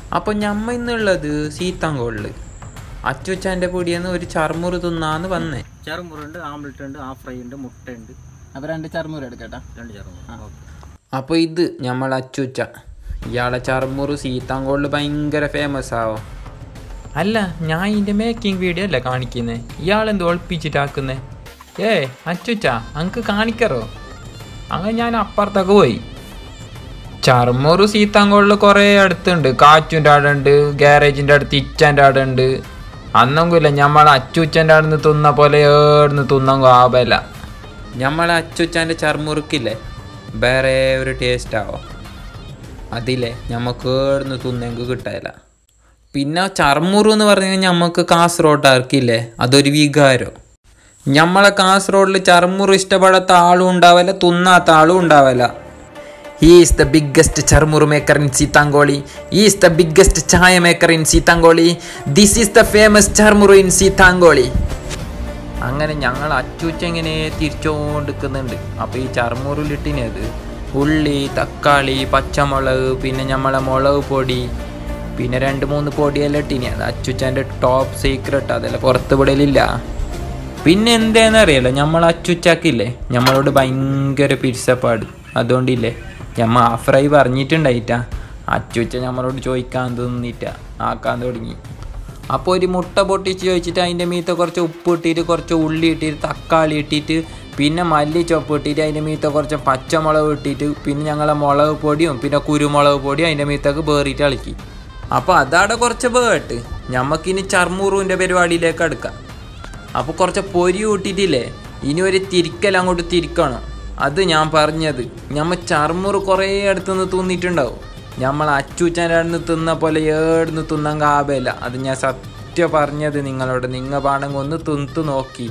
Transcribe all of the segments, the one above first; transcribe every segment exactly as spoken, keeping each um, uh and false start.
അപ്പോൾ ഞമ്മ ഇന്നുള്ളത് സീത്താങ്കോളിൽ അച്ചുച്ചാൻ്റെ പൊടിയെന്ന് ഒരു ചർമുറ് തിന്നാന്ന് വന്നേ. ചർമുറുണ്ട്, ആംലെറ്റ് ഉണ്ട്, ഹാഫ് ഫ്രൈ ഉണ്ട്, മുട്ട ഉണ്ട്. അപ്പോൾ രണ്ട് ചർമുറ് എടുക്കട്ടാ. രണ്ട് ചർമുറ്. അപ്പോൾ ഇത് നമ്മൾ അച്ചുച്ച ഇയാളെ ചർമുറ് സീത്താങ്കോളിൽ ഭയങ്കര ഫേമസ് ആവോ. അല്ല, ഞാൻ ഇതിൻ്റെ മേക്കിംഗ് വീഡിയോ അല്ലേ കാണിക്കുന്നത്, ഇയാളെന്ത് ഒളിപ്പിച്ചിട്ടാക്കുന്നേ? ഏ അച്ചുച്ച അങ്ക് കാണിക്കറോ? അങ്ങനെ ഞാൻ അപ്പുറത്തൊക്കെ പോയി. ചർമുറ് സീത്താങ്കോളിൽ കുറേ അടുത്തുണ്ട്. കാച്ചുൻ്റെ ആടെ ഉണ്ട്, ഗ്യാരേജിൻ്റെ അടുത്ത് ഇച്ചാൻ്റെ ആടെ ഉണ്ട്. അന്നൊന്നുമില്ല ഞമ്മളെ അച്ചുച്ചൻ്റെ അവിടെ നിന്ന് തിന്ന പോലെ ഏടുന്ന് തിന്നങ്ങോ ആവല. ഞമ്മളെ അച്ചുച്ചാൻ്റെ ചർമുറുക്കില്ലേ വേറെ ഒരു ടേസ്റ്റ് ആവോ. അതില്ലേ ഞമ്മക്ക് ഏടുന്ന് തിന്നെങ്കിൽ കിട്ടാല. പിന്നെ ചർമുറു എന്ന് പറഞ്ഞു കഴിഞ്ഞാൽ നമുക്ക് കാസർഗോഡാർക്കില്ലേ അതൊരു വികാരം. ഞമ്മളെ കാസർഗോഡിൽ ചർമുറു ഇഷ്ടപ്പെടാത്ത ആളും ഉണ്ടാവില്ല, തിന്നാത്ത ആളും ഉണ്ടാവില്ല. He is the biggest charmuru maker in Sitangoli. He is the biggest chaya maker in Sitangoli. This is the famous charmuru in Sitangoli. അങ്ങനെ ഞങ്ങൾ അച്ചുച്ച ഇങ്ങനെ തിരിച്ചുകൊണ്ടിരിക്കുന്നുണ്ട്. അപ്പോൾ ഈ ചർമുറിലിട്ടിനത് ഉള്ളി, തക്കാളി, പച്ചമുളക്, പിന്നെ നമ്മളെ മുളക് പൊടി, പിന്നെ രണ്ട് മൂന്ന് പൊടിയെല്ലാം ഇട്ടിനി. അത് അച്ചുച്ചൻ്റെ ടോപ്പ് സീക്രട്ട്, അതെല്ലാം പുറത്ത് വിടലില്ല. പിന്നെ എന്തേന്നറിയാലോ, നമ്മൾ അച്ചുച്ചാക്കില്ലേ നമ്മളോട് ഭയങ്കര പിരിച്ചപ്പാട്. അതുകൊണ്ടില്ലേ ഞമ്മ ആ ഫ്രൈ പറഞ്ഞിട്ടുണ്ടായിട്ടാ അച്ചുച്ച നമ്മളോട് ചോദിക്കാൻ തോന്നിയിട്ട ആക്കാൻ തുടങ്ങി. അപ്പോൾ ഒരു മുട്ട പൊട്ടിച്ച് ചോദിച്ചിട്ട് അതിൻ്റെ മീത്ത കുറച്ച് ഉപ്പ് ഇട്ടിട്ട് കുറച്ച് ഉള്ളി ഇട്ടിട്ട് തക്കാളി ഇട്ടിട്ട് പിന്നെ മല്ലി ചൊപ്പ് ഇട്ടിട്ട് അതിൻ്റെ മീത്ത കുറച്ച് പച്ചമുളക് ഇട്ടിട്ട് പിന്നെ ഞങ്ങളെ മുളക് പൊടിയും പിന്നെ കുരുമുളക് പൊടിയും അതിൻ്റെ മീത്തൊക്കെ വേറിയിട്ട് ഇളക്കി. അപ്പോൾ അതവിടെ കുറച്ച് വേട്ട് ഞമ്മക്കിനി ചർമുറുവിൻ്റെ പരിപാടിയിലേക്ക് എടുക്കാം. അപ്പോൾ കുറച്ച് പൊരി കൂട്ടിയിട്ടില്ലേ ഇനി ഒരു തിരിക്കൽ അങ്ങോട്ട് തിരിക്കണം. അത് ഞാൻ പറഞ്ഞത് ഞമ്മ ചർമുറ് കുറേ അടുത്തുനിന്ന് തിന്നിട്ടുണ്ടാവും. നമ്മൾ അച്ചുച്ചാൻ്റെ അടുത്ത് തിന്ന പോലെ ഏടുന്ന് തിന്നാൻ കാബയില്ല. അത് ഞാൻ സത്യം പറഞ്ഞത് നിങ്ങളോട്. നിങ്ങൾ പാണെങ്കിൽ ഒന്ന് തിന്നു നോക്കി.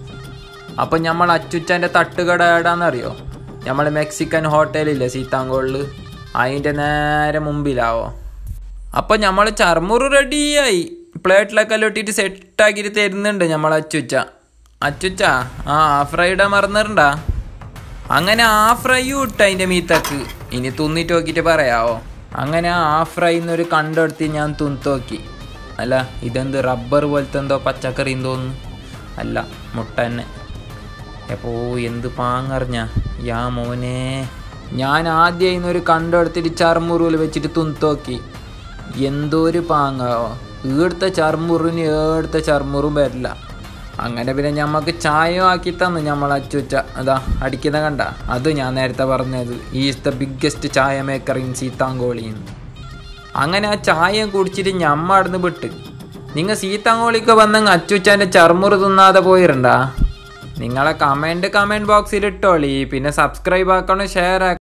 അപ്പം നമ്മൾ അച്ചുച്ചാൻ്റെ തട്ടുകട ഏടാന്നറിയോ? നമ്മൾ മെക്സിക്കൻ ഹോട്ടലില്ലേ സീത്താങ്കോളിൽ, അതിൻ്റെ നേരെ മുമ്പിലാവോ. അപ്പം നമ്മൾ ചർമുറ് റെഡിയായി പ്ലേറ്റിലൊക്കെ ഇട്ടിട്ട് സെറ്റാക്കിയിട്ട് തരുന്നുണ്ട് നമ്മൾ അച്ചുച്ച. അച്ചുച്ച ആ ഫ്രൈഡേ മറന്നിട്ടുണ്ടാ? അങ്ങനെ ആ ഫ്രൈയും ഇട്ട അതിൻ്റെ മീത്തക്ക്. ഇനി തിന്നിട്ട് നോക്കിയിട്ട് പറയാവോ. അങ്ങനെ ആ ഫ്രൈന്നൊരു കണ്ടെടുത്ത് ഞാൻ തിന്നു നോക്കി. അല്ല ഇതെന്ത് റബ്ബർ പോലത്തെ എന്തോ പച്ചക്കറി തോന്നുന്നു. അല്ല മുട്ട തന്നെ. എപ്പോ എന്ത് പാങ്ങറിഞ്ഞ യാ മോനെ. ഞാൻ ആദ്യം ഇന്നൊരു കണ്ടെടുത്തിട്ട് ചർമുറിൽ വെച്ചിട്ട് തിന്നു നോക്കി. എന്തോ ഒരു പാങ്ങാവോ. ഈടുത്ത ചർമുറിന് ഏടുത്ത ചർമുറും വരില്ല. അങ്ങനെ പിന്നെ ഞമ്മക്ക് ചായ ആക്കി തന്നു നമ്മൾ അച്ചുച്ച. അതാ അടിക്കുന്ന കണ്ട, അത് ഞാൻ നേരത്തെ പറഞ്ഞത് is the biggest chai maker in സീത്താങ്കോളിന്ന്. അങ്ങനെ ആ ചായ കുടിച്ചിട്ട് ഞമ്മ അവിടുന്ന് വിട്ട്. നിങ്ങൾ സീത്താങ്കോളിക്ക് വന്നെങ്കിൽ അച്ചുച്ചാൻ്റെ ചർമുറ് തിന്നാതെ പോയിരുണ്ടാ? നിങ്ങളെ കമൻറ്റ് കമൻറ്റ് ബോക്സിൽ ഇട്ടോളി. പിന്നെ സബ്സ്ക്രൈബ് ആക്കണം, ഷെയർ ആക്കണം.